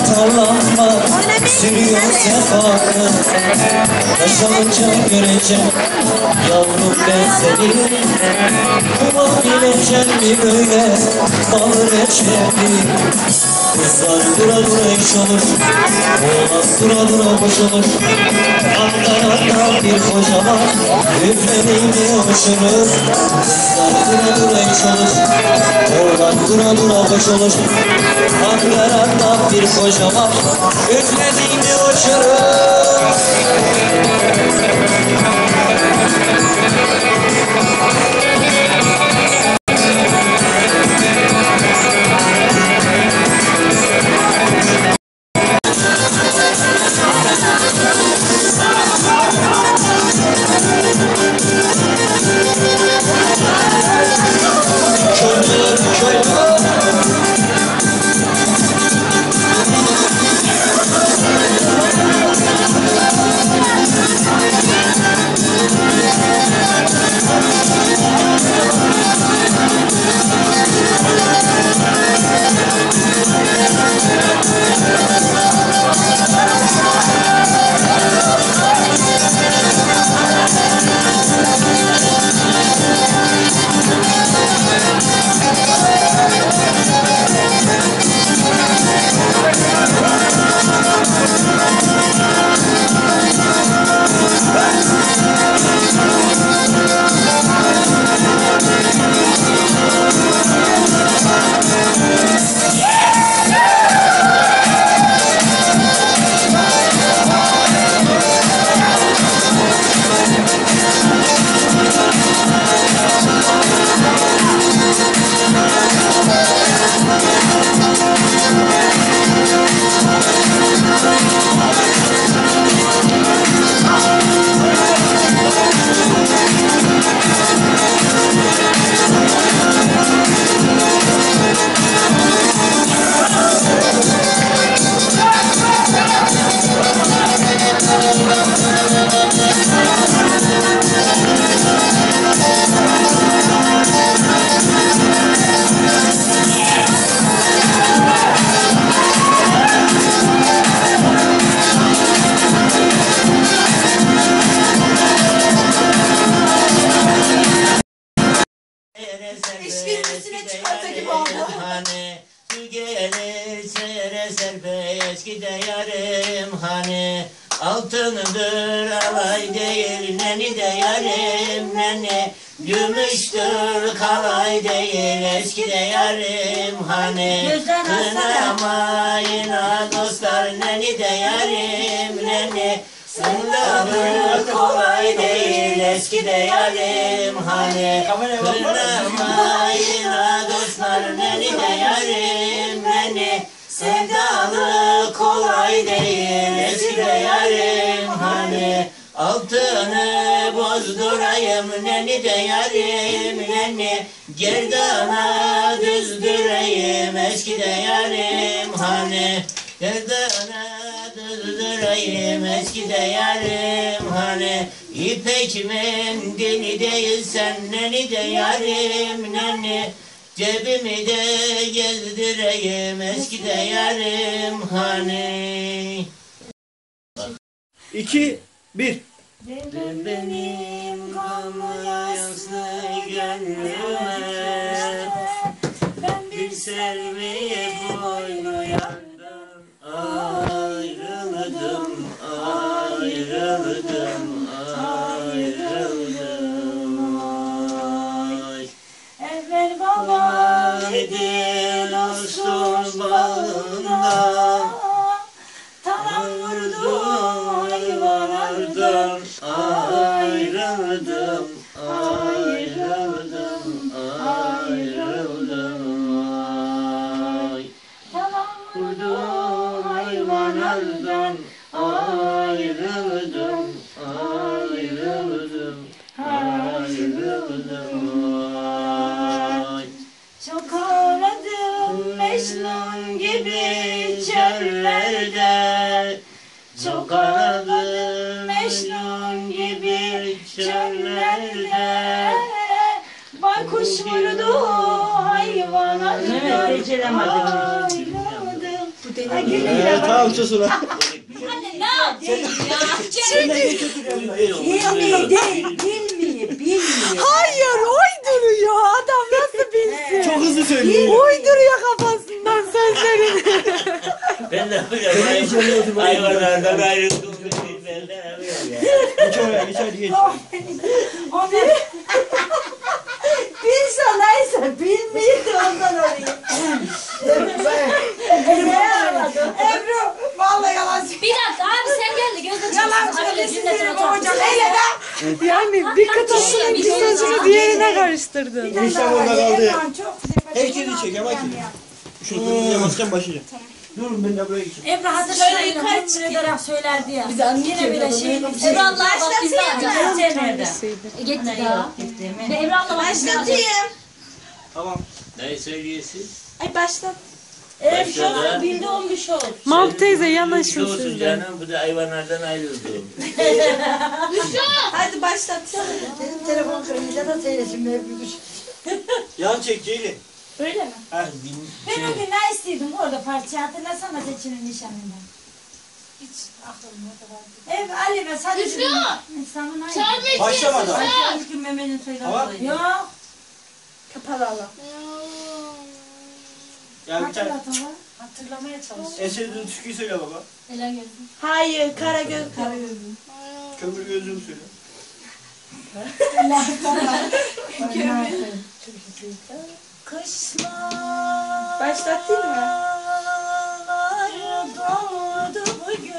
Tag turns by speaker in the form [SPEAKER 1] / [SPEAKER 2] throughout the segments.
[SPEAKER 1] tarlam var, sürüyor sefanı. Yaşanınca göreceğim yavrum ben seni. Bulabilecek mi böyle bal reçeli? Kızlar dura dura iş olur, oğlan dura dura boş olur. Ankara'da bir koca var, üflediğini hoşunuz. Kızlar dura dura iş olur, oğlan dura dura boş olur. Ankara'da bir koca var, üflediğini hoşunuz.
[SPEAKER 2] Üstüne çikolata gibi oldu.
[SPEAKER 1] Hani su gelirse serbest gide yarım hani. Altındır alay değil neni de yarım neni. Gümüştür kalay değil eski de yarım hani. Kınamayın dostlar neni de yarım neni. Sınavı kolay değil eski de yarım hani. Kınamayın dostlar neni de yarım neni. Sevdalı kolay değil eski de yarım hani. Altını bozdurayım neni de yarım neni. Gerdana düzdüreyim eski de yarım hani. Gerdana düzdüreyim eski de yarım hani. İpek mendili değilsen neni de yarım neni. Cebimi de gezdireyim eski de yarım hani.
[SPEAKER 3] 2, 1.
[SPEAKER 1] Benim kanlı yaslı gönlüme ben bir serviye boynu yardım. Ayrıldım, ayrıldım, ayrıldım. Ay.
[SPEAKER 2] Evvel babam
[SPEAKER 1] idi dostum bağında.
[SPEAKER 2] Tamam vurdu
[SPEAKER 1] Hayvanlardan ayrıldım, ayrıldım, ayrıldım. Ay.
[SPEAKER 2] Tamam
[SPEAKER 1] Vurdu hayvanlardan ayrıldım, ayrıldım, ayrıldım. Ay.
[SPEAKER 2] Çok ağladım Mecnun gibi çöllerde. Çok ağladım Mecnun gibi çöllerde. Baykuş vurdu hayvana.
[SPEAKER 4] Evet, beceremedim.
[SPEAKER 2] Ayrıldım.
[SPEAKER 3] Tamam sus ulan.
[SPEAKER 2] Anne ne yapayım ya?
[SPEAKER 4] Bilmiyor.
[SPEAKER 5] Hayır uyduruyor. Adam nasıl bilsin?
[SPEAKER 3] Çok hızlı söylüyor.
[SPEAKER 5] Uyduruyor kafasından sözlerini.
[SPEAKER 6] Ben de biliyorum. Hayvanlardan ayrıldım. Ben de biliyorum ya.
[SPEAKER 3] Geç oraya geç hadi geç.
[SPEAKER 4] Bilse neyse bilmiyor da ondan oraya. Ebru vallahi yalan söylüyor.
[SPEAKER 2] Bir dakika abi sen geldi gözde
[SPEAKER 4] Yalan
[SPEAKER 2] çıksın.
[SPEAKER 4] söylesin benim hocam. Öyle de.
[SPEAKER 5] Yani bir kıtasının iki sözünü diğerine karıştırdın.
[SPEAKER 3] Bu işler orada kaldı.
[SPEAKER 4] Çok
[SPEAKER 3] Herkesi çek ama ki. Şu kırmızıya basacağım başlayacağım. Durun ben de buraya geçeyim.
[SPEAKER 4] Ebru hazır şöyle yukarı çıkarak söylerdi ya. Yine bir de şey.
[SPEAKER 2] Ebru abla bak biz de alacağız.
[SPEAKER 4] nerede?
[SPEAKER 2] Gitti daha. Ve Ebru abla bak biz de alacağız.
[SPEAKER 4] Başlatayım.
[SPEAKER 3] Tamam.
[SPEAKER 6] Ne söylüyorsun?
[SPEAKER 4] Ay başlat.
[SPEAKER 6] Başladı.
[SPEAKER 4] Bildi olmuş ol.
[SPEAKER 5] Mahmut teyze yanaşın
[SPEAKER 6] Olsun
[SPEAKER 5] sizden.
[SPEAKER 6] canım, bu da hayvanlardan ayrıldım.
[SPEAKER 4] Hadi başlat. Benim telefon kırınca da seyresin Ebru düş.
[SPEAKER 3] Yan çek Ceylin.
[SPEAKER 4] Öyle mi?
[SPEAKER 3] Ha.
[SPEAKER 4] Ben o gün ne istiyordum orada parça hatırlasana Seçin'in nişanından. Hiç aklımda da vardı. Ev Ali ve sadece
[SPEAKER 2] Düştü.
[SPEAKER 4] İnsanın aynı.
[SPEAKER 3] Başlamadı.
[SPEAKER 4] İlk gün Mehmet'in söylediği.
[SPEAKER 3] Tamam.
[SPEAKER 4] Yok. Kapalı Allah.
[SPEAKER 3] Ya bir tane.
[SPEAKER 4] Hatırlamaya çalış.
[SPEAKER 3] Eser'in türküyü söyle baba.
[SPEAKER 2] Ela gözüm.
[SPEAKER 4] Hayır, Karagöz.
[SPEAKER 3] Kömür gözlüğümü söyle.
[SPEAKER 4] Kışlar. Başlatayım mı? Doğdu bugün.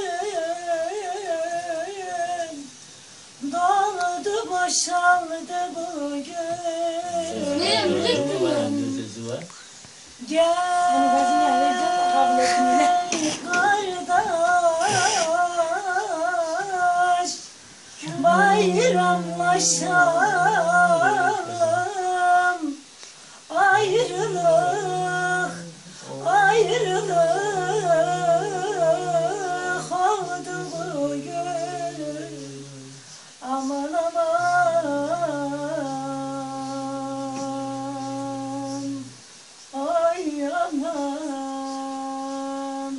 [SPEAKER 4] Doğdu boşaldı bugün.
[SPEAKER 2] Ne müzik dinliyorum.
[SPEAKER 6] Sesi var.
[SPEAKER 4] Gel kardeş, bayramlaşalım. Ayrılık, ayrılık oldu bugün. Aman aman. Ay aman.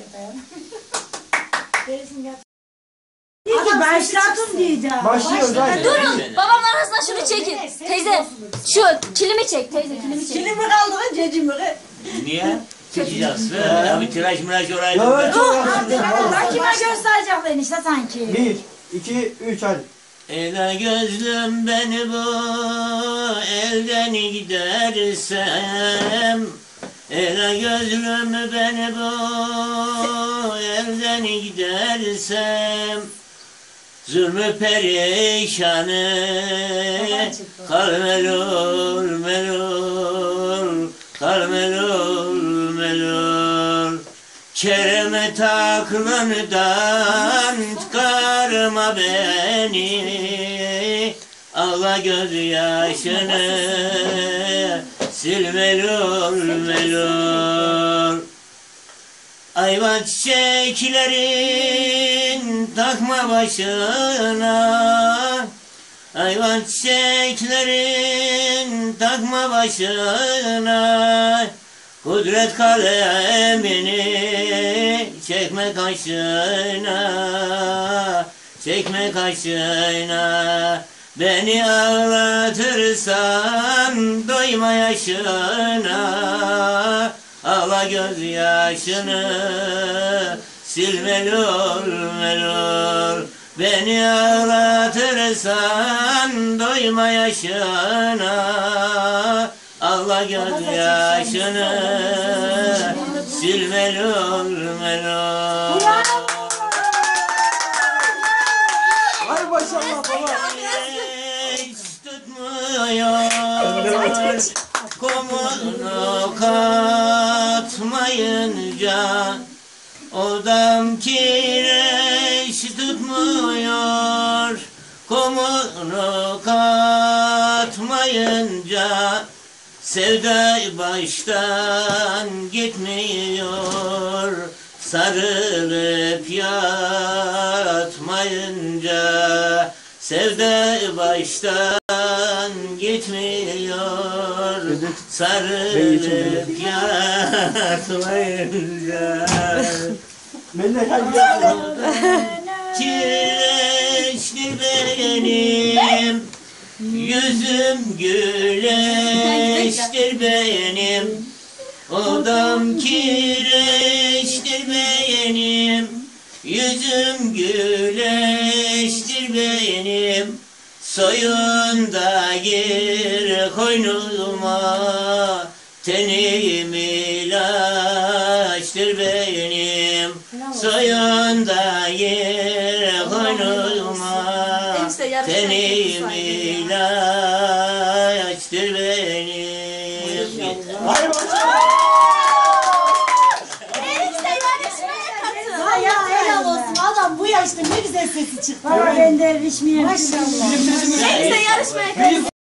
[SPEAKER 4] Peki başlatın diyeceğim.
[SPEAKER 3] Başlıyoruz hadi.
[SPEAKER 2] Durun babamın arasından şunu çekin. Teyze şu kilimi çek teyze kilimi çek.
[SPEAKER 4] Kilim mi kaldı mı cecim mi?
[SPEAKER 6] Niye? Çekeceğiz. Abi tıraş mıraş oraydı.
[SPEAKER 3] Ya çok yakıştı.
[SPEAKER 4] Ben kime gösterecekler işte sanki.
[SPEAKER 3] 1, 2, 3 hadi.
[SPEAKER 6] Ela gözlüm beni bu elden gidersem, ela gözlüm beni bu elden gidersem, zulmü perişanı kal melul melul, kal melul melul. Keremet aklından çıkarma beni, ağla gözyaşını sil melul melul. Ayva çiçeklerin takma başına, ayva çiçeklerin takma başına. Kudret kalemini çekme kaşına, çekme kaşına. Beni ağlatırsan doyma yaşına, ağla gözyaşını sil melul melul. Beni ağlatırsan doyma yaşına, ağla gözyaşını sil melul melul.
[SPEAKER 3] Hay maşallah baba.
[SPEAKER 6] Hiç tutmuyor komunu katmayınca, odam kireç tutmuyor komunu katmayınca. Sevda baştan gitmiyor sarılıp yatmayınca. Sevda baştan gitmiyor sarılıp yatmayınca.
[SPEAKER 3] Ben de hadi
[SPEAKER 6] Kireçli benim, yüzüm güleştir benim. Odam kireçtir benim, yüzüm güleştir benim. Soyunda gir koynuma, tenim ilaçtır benim. Soyunda gir koynuma, tenim ilaçtır benim.
[SPEAKER 3] Hadi bakalım.
[SPEAKER 4] Ya helal olsun adam bu yaşta ne güzel sesi çıktı. Valla ben de erişmeyeyim. Maşallah.
[SPEAKER 2] Enişte yarışmaya katıl.